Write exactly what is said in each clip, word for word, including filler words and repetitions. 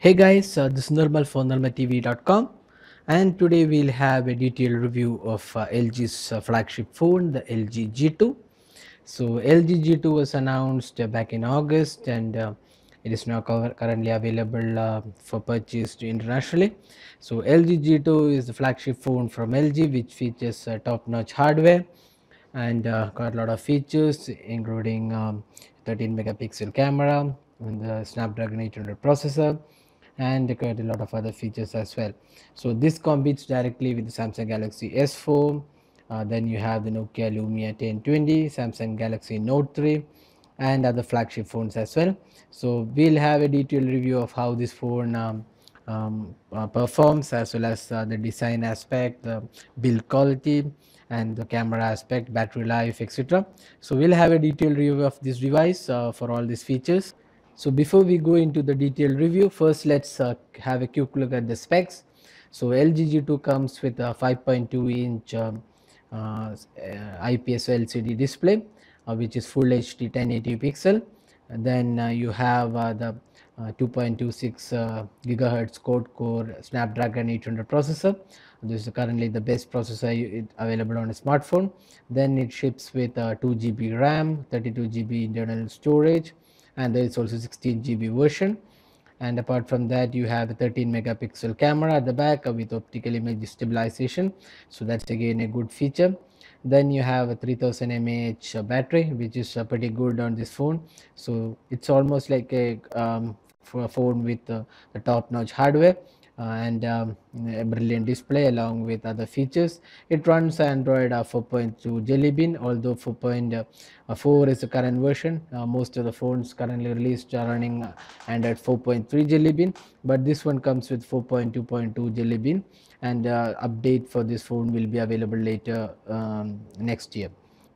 Hey guys, uh, this is Nirmal from nirmal T V dot com, and today we'll have a detailed review of uh, L G's uh, flagship phone, the L G G two. So L G G two was announced uh, back in August, and uh, it is now co- currently available uh, for purchase internationally. So L G G two is the flagship phone from L G, which features uh, top-notch hardware and uh, got a lot of features, including um, thirteen megapixel camera and the Snapdragon eight hundred processor, and quite a lot of other features as well. So this competes directly with the Samsung Galaxy S four. Uh, then you have the Nokia Lumia ten twenty, Samsung Galaxy Note three, and other flagship phones as well. So we'll have a detailed review of how this phone um, um, uh, performs, as well as uh, the design aspect, the build quality, and the camera aspect, battery life, et cetera. So we'll have a detailed review of this device uh, for all these features. So before we go into the detailed review, first let's uh, have a quick look at the specs. So L G G two comes with a five point two inch um, uh, I P S L C D display, uh, which is full H D ten eighty pixel. And then uh, you have uh, the uh, two point two six uh, gigahertz quad core Snapdragon eight hundred processor. This is currently the best processor available on a smartphone. Then it ships with uh, two G B RAM, thirty-two G B internal storage, and there is also sixteen G B version. And apart from that, you have a thirteen megapixel camera at the back uh, with optical image stabilization, so that's again a good feature. Then you have a three thousand milliamp hour battery, which is uh, pretty good on this phone. So it's almost like a um, for a phone with uh, the top notch hardware uh, and um, a brilliant display along with other features. It runs Android uh, four point two Jelly Bean, although four point four is the current version. Uh, most of the phones currently released are running uh, Android four point three Jelly Bean, but this one comes with four point two point two Jelly Bean, and uh, update for this phone will be available later um, next year.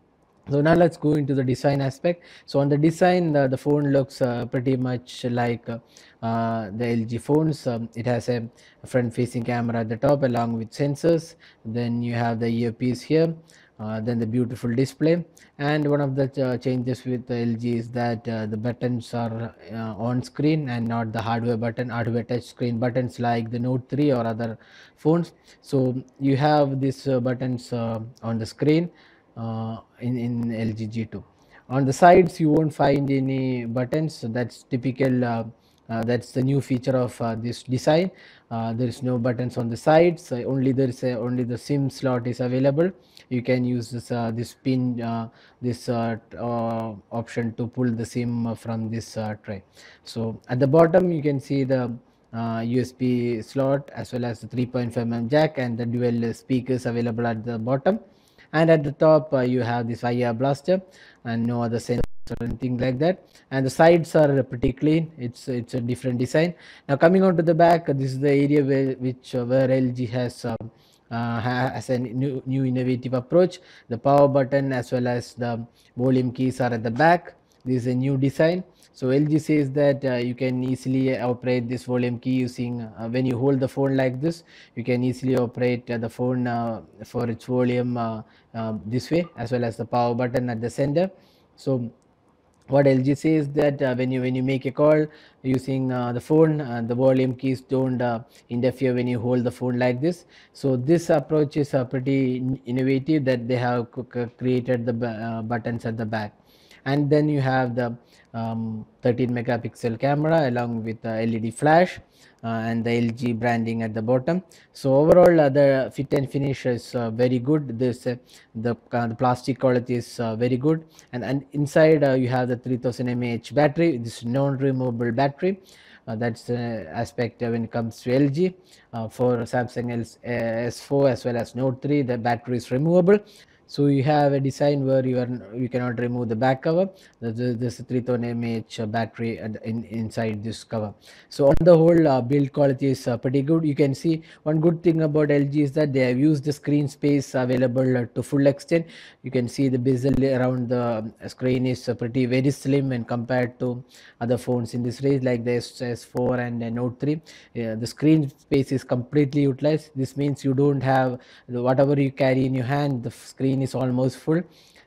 So now let's go into the design aspect. So on the design, uh, the phone looks uh, pretty much like uh, uh, the L G phones. Um, it has a front facing camera at the top along with sensors. Then you have the earpiece here, uh, then the beautiful display. And one of the uh, changes with the L G is that uh, the buttons are uh, on screen and not the hardware button, hardware touch screen buttons like the Note three or other phones. So you have these uh, buttons uh, on the screen uh, in, in L G G two. On the sides you won't find any buttons, so that's typical, uh, uh, that's the new feature of uh, this design. Uh, there is no buttons on the sides, uh, only there is a, only the SIM slot is available. You can use this uh, this pin uh, this uh, uh, option to pull the SIM from this uh, tray. So at the bottom you can see the uh, U S B slot as well as the three point five millimeter jack and the dual speakers available at the bottom. And at the top uh, you have this I R blaster and no other sensor or anything like that, and the sides are pretty clean. It's it's a different design. Now coming on to the back, uh, this is the area where which uh, where L G has um, uh, has a new, new innovative approach. The power button as well as the volume keys are at the back. This is a new design. So L G says that uh, you can easily operate this volume key using uh, when you hold the phone like this, you can easily operate uh, the phone uh, for its volume uh, uh, this way, as well as the power button at the center. So what L G says that uh, when you when you make a call using uh, the phone, uh, the volume keys don't uh, interfere when you hold the phone like this. So this approach is uh, pretty innovative, that they have created the uh, buttons at the back. And then you have the um, thirteen megapixel camera along with the L E D flash uh, and the L G branding at the bottom. So overall uh, the fit and finish is uh, very good. This uh, the, uh, the plastic quality is uh, very good, and, and inside uh, you have the three thousand milliamp hour battery, this non-removable battery. Uh, that's the aspect uh, when it comes to L G. Uh, for Samsung S four as well as Note three, the battery is removable. So you have a design where you are you cannot remove the back cover. This three thousand milliamp hour battery in, inside this cover. So on the whole, uh, build quality is uh, pretty good. You can see one good thing about L G is that they have used the screen space available uh, to full extent. You can see the bezel around the screen is uh, pretty very slim when compared to other phones in this range like the S four and uh, Note three. Uh, the screen space is completely utilized. This means you don't have the, whatever you carry in your hand, the screen is almost full.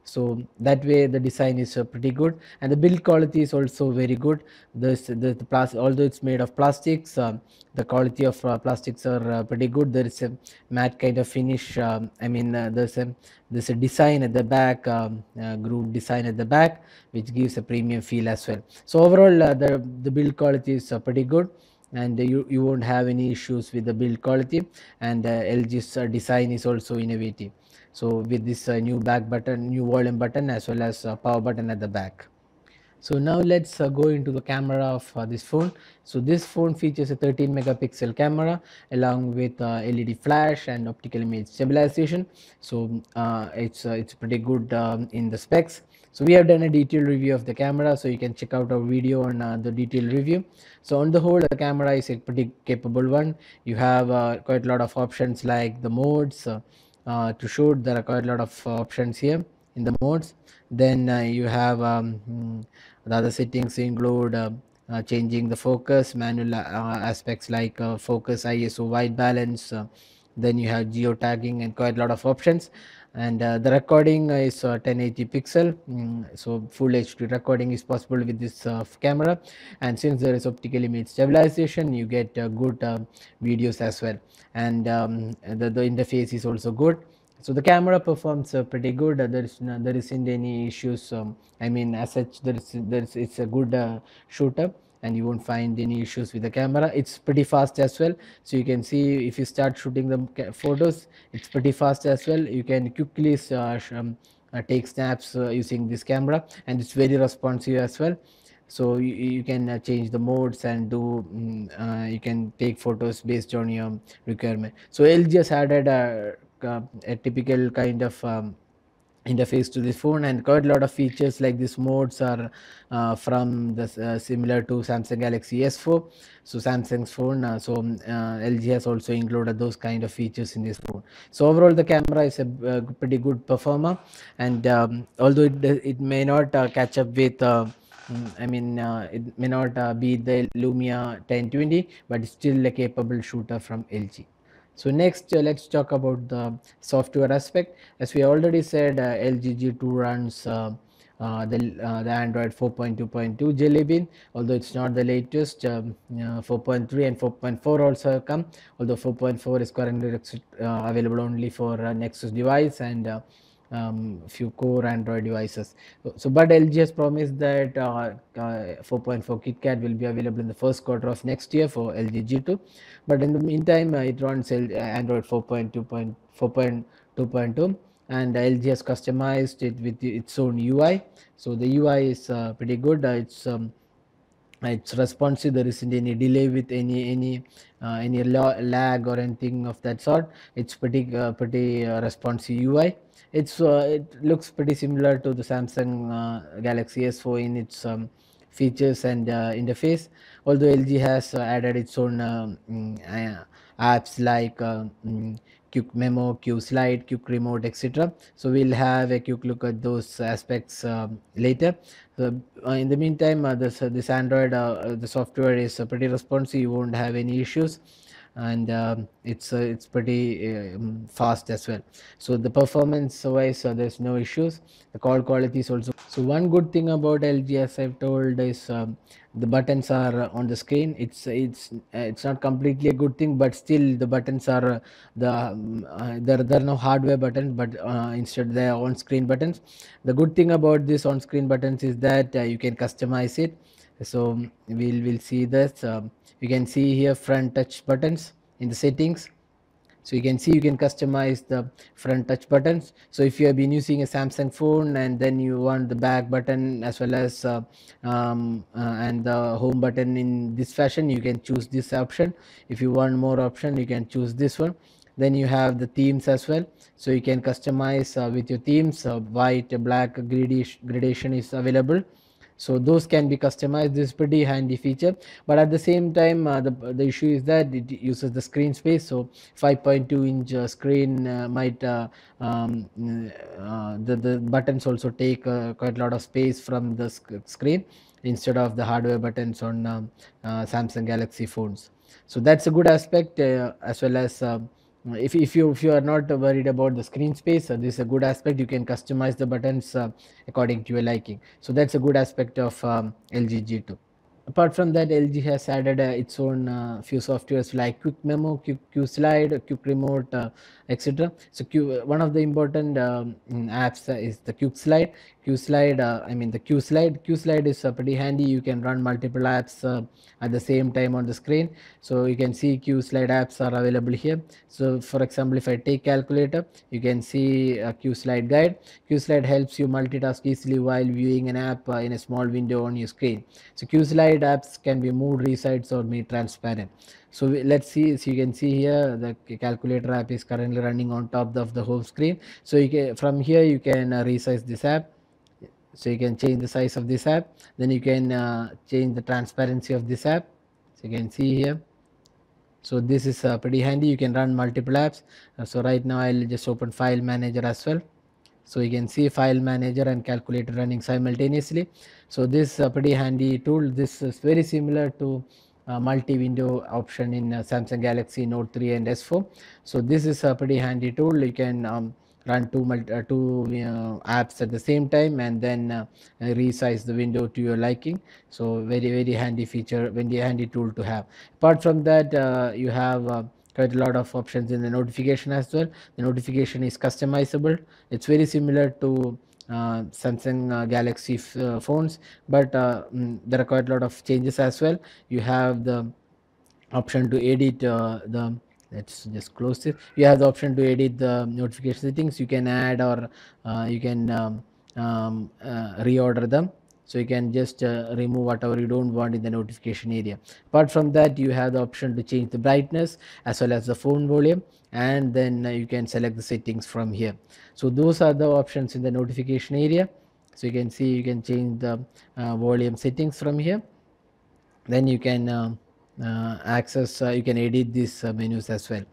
So that way the design is uh, pretty good, and the build quality is also very good. This the, the plastic, although it's made of plastics, um, the quality of uh, plastics are uh, pretty good. There is a matte kind of finish. um, I mean, uh, there's a there's a design at the back, um, uh, groove design at the back, which gives a premium feel as well. So overall, uh, the the build quality is uh, pretty good, and uh, you you won't have any issues with the build quality. And uh, L G's uh, design is also innovative. So with this uh, new back button, new volume button, as well as uh, power button at the back. So now let's uh, go into the camera of uh, this phone. So this phone features a thirteen megapixel camera along with uh, L E D flash and optical image stabilization. So uh, it's uh, it's pretty good um, in the specs. So we have done a detailed review of the camera, so you can check out our video on uh, the detailed review. So on the whole, the camera is a pretty capable one. You have uh, quite a lot of options like the modes. Uh, uh, to shoot, there are quite a lot of uh, options here in the modes. Then uh, you have um, mm, the other settings include uh, uh, changing the focus, manual uh, aspects like uh, focus, I S O, white balance. Uh, then you have geotagging and quite a lot of options. And uh, the recording is uh, ten eighty pixel, mm, so full H D recording is possible with this uh, camera. And since there is optical image stabilization, you get uh, good uh, videos as well. And um, the, the interface is also good. So the camera performs uh, pretty good. Uh, there is no, there isn't any issues. Um, I mean, as such, there is there is it's a good uh, shooter, and you won't find any issues with the camera. It's pretty fast as well. So you can see if you start shooting the photos, it's pretty fast as well. You can quickly uh, um, uh, take snaps uh, using this camera, and it's very responsive as well. So you, you can uh, change the modes and do um, uh, you can take photos based on your requirement. So L G has added a, a typical kind of um, interface to this phone, and quite a lot of features like these modes are uh, from the uh, similar to Samsung Galaxy S four. So Samsung's phone, uh, so uh, L G has also included those kind of features in this phone. So overall the camera is a uh, pretty good performer, and um, although it, it may not uh, catch up with uh, mm, I mean, uh, it may not uh, be the Lumia ten twenty, but it's still a capable shooter from L G. So next, uh, let's talk about the software aspect. As we already said, uh, L G G two runs uh, uh, the, uh, the Android four point two point two Jelly Bean, although it's not the latest. Um, uh, four point three and four point four also have come, although four point four is currently uh, available only for uh, Nexus device and uh, um, few core Android devices. So, so but L G has promised that uh, uh, four point four KitKat will be available in the first quarter of next year for L G G two. But in the meantime, uh, it runs uh, Android four point two point two, and L G has customized it with its own U I. So the U I is uh, pretty good. Uh, it's um, it's responsive. There isn't any delay with any any uh, any lag or anything of that sort. It's pretty uh, pretty uh, responsive U I. It's uh, it looks pretty similar to the Samsung uh, Galaxy S four in its um, features and uh, interface, although L G has uh, added its own um, uh, apps like uh, um, quick memo, quick slide, quick remote, etc. So we'll have a quick look at those aspects um, later. So uh, in the meantime, uh, this uh, this Android uh, the software is uh, pretty responsive. You won't have any issues, and um, it's uh, it's pretty um, fast as well. So the performance wise, uh, there's no issues. The call quality is also. So one good thing about L G, as I've told, is um, the buttons are on the screen. It's it's uh, it's not completely a good thing, but still the buttons are uh, the um, uh, there there are no hardware buttons, but uh, instead they are on screen buttons. The good thing about this on screen buttons is that uh, you can customize it. So we'll we'll see this. Um, you can see here front touch buttons in the settings. So you can see you can customize the front touch buttons. So if you have been using a Samsung phone and then you want the back button as well as uh, um, uh, and the home button in this fashion, you can choose this option. If you want more option, you can choose this one. Then you have the themes as well, so you can customize uh, with your themes. Uh, white, black gradation is available, so those can be customized. This is pretty handy feature, but at the same time uh, the, the issue is that it uses the screen space. So five point two inch uh, screen uh, might uh, um, uh, the, the buttons also take uh, quite a lot of space from the sc screen instead of the hardware buttons on um, uh, Samsung Galaxy phones. So that's a good aspect, uh, as well as uh, Uh, if, if you if you are not worried about the screen space, uh, this is a good aspect. You can customize the buttons uh, according to your liking. So that's a good aspect of um, L G G two. Apart from that, L G has added uh, its own uh, few softwares like Quick Memo, Quick, Q Slide, Quick Remote, uh, et cetera. So Q, one of the important um, mm, apps uh, is the Quick Slide. Q Slide, uh, I mean the Q Slide. Q Slide is uh, pretty handy. You can run multiple apps uh, at the same time on the screen. So you can see Q Slide apps are available here. So for example, if I take calculator, you can see a Q Slide guide. Q Slide helps you multitask easily while viewing an app uh, in a small window on your screen. So Q Slide apps can be moved, resized, or made transparent. So we, let's see. So you can see here the calculator app is currently running on top of the home screen. So you can, from here you can uh, resize this app. So you can change the size of this app. Then you can uh, change the transparency of this app. So you can see here. So this is uh, pretty handy. You can run multiple apps. Uh, so right now I'll just open file manager as well. So you can see file manager and calculator running simultaneously. So this is a pretty handy tool. This is very similar to uh, multi-window option in uh, Samsung Galaxy Note three and S four. So this is a pretty handy tool. You can um, run two uh, two uh, apps at the same time and then uh, resize the window to your liking. So very very handy feature, very handy tool to have. Apart from that, uh, you have uh, quite a lot of options in the notification as well. The notification is customizable. It's very similar to uh, Samsung uh, Galaxy uh, phones, but uh, mm, there are quite a lot of changes as well. You have the option to edit uh, the let's just close it. You have the option to edit the notification settings. You can add or uh, you can um, um, uh, reorder them. So you can just uh, remove whatever you don't want in the notification area. Apart from that, you have the option to change the brightness as well as the phone volume, and then uh, you can select the settings from here. So those are the options in the notification area. So you can see you can change the uh, volume settings from here. Then you can uh, uh, access, uh, you can edit these uh, menus as well.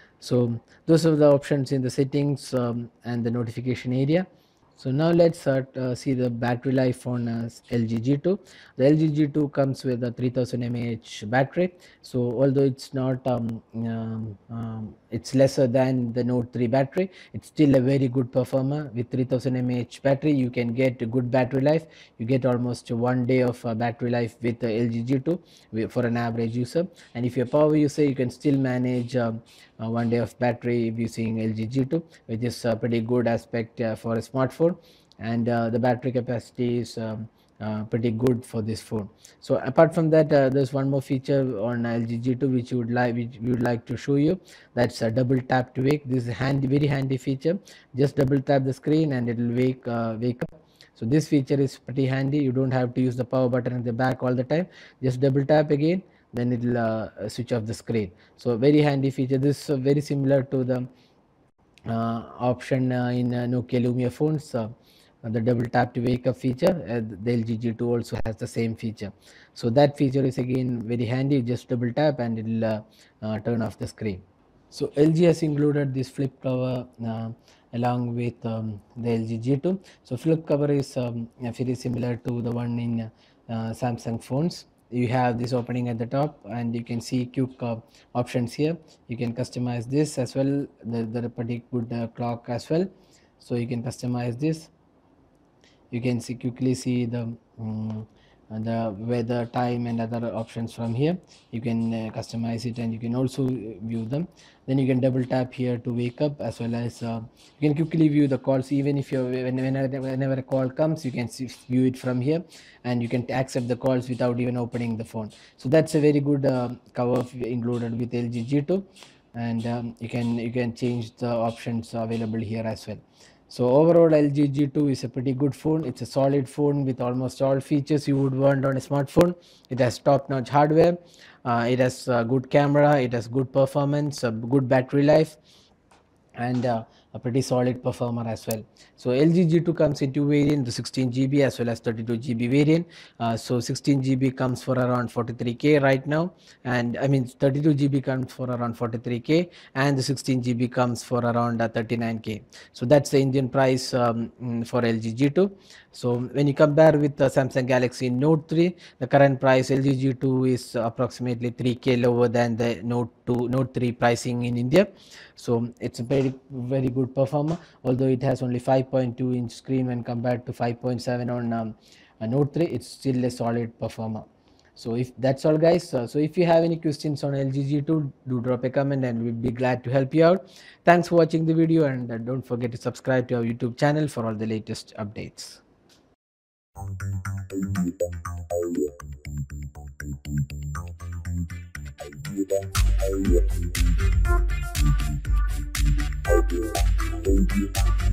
So those are the options in the settings um, and the notification area. So now let's uh, uh, see the battery life on uh, L G G two. The L G G two comes with a three thousand milliamp hour battery. So although it's not, um, um, um, it's lesser than the Note three battery, it's still a very good performer. With three thousand milliamp hour battery, you can get a good battery life. You get almost one day of uh, battery life with the L G G two for an average user. And if you're a power user, you can still manage um, uh, one day of battery using L G G two, which is a pretty good aspect uh, for a smartphone. And uh, the battery capacity is um, uh, pretty good for this phone. So apart from that, uh, there's one more feature on L G G two which you would like which we would like to show you. That's a double tap to wake. This is a handy, very handy feature. Just double tap the screen and it will wake uh, wake up. So this feature is pretty handy. You don't have to use the power button at the back all the time. Just double tap again, then it will uh, switch off the screen. So very handy feature. This is uh, very similar to the uh, option uh, in uh, Nokia Lumia phones, uh, the double tap to wake up feature. Uh, the L G G two also has the same feature. So that feature is again very handy. Just double tap and it will uh, uh, turn off the screen. So L G has included this flip cover uh, along with um, the L G G two. So flip cover is um, very similar to the one in uh, Samsung phones. You have this opening at the top and you can see quick uh, options here. You can customize this as well. There are pretty good uh, clock as well. So you can customize this. You can see quickly see the um, the weather, time and other options from here. You can uh, customize it and you can also view them. Then you can double tap here to wake up, as well as uh, you can quickly view the calls. Even if you're whenever, whenever a call comes, you can see, view it from here, and you can accept the calls without even opening the phone. So that's a very good uh, cover included with L G G two, and um, you can you can change the options available here as well. So overall, L G G two is a pretty good phone. It's a solid phone with almost all features you would want on a smartphone. It has top-notch hardware. Uh, it has uh, good camera. It has good performance, uh, good battery life, and uh, a pretty solid performer as well. So L G G two comes in two variants, the sixteen G B as well as thirty-two G B variant. Uh, so sixteen G B comes for around forty-three K right now, and I mean thirty-two G B comes for around forty-three K, and the sixteen G B comes for around uh, thirty-nine K. So that's the Indian price um, mm, for L G G two. So when you compare with the Samsung Galaxy Note three, the current price L G G two is approximately three K lower than the Note two, Note three pricing in India. So it's a very very good performer, although it has only five point two inch screen when compared to five point seven on um, a Note three. It's still a solid performer. So if that's all guys, uh, so if you have any questions on L G G two, do drop a comment and we'll be glad to help you out. Thanks for watching the video, and uh, don't forget to subscribe to our YouTube channel for all the latest updates. Thank you.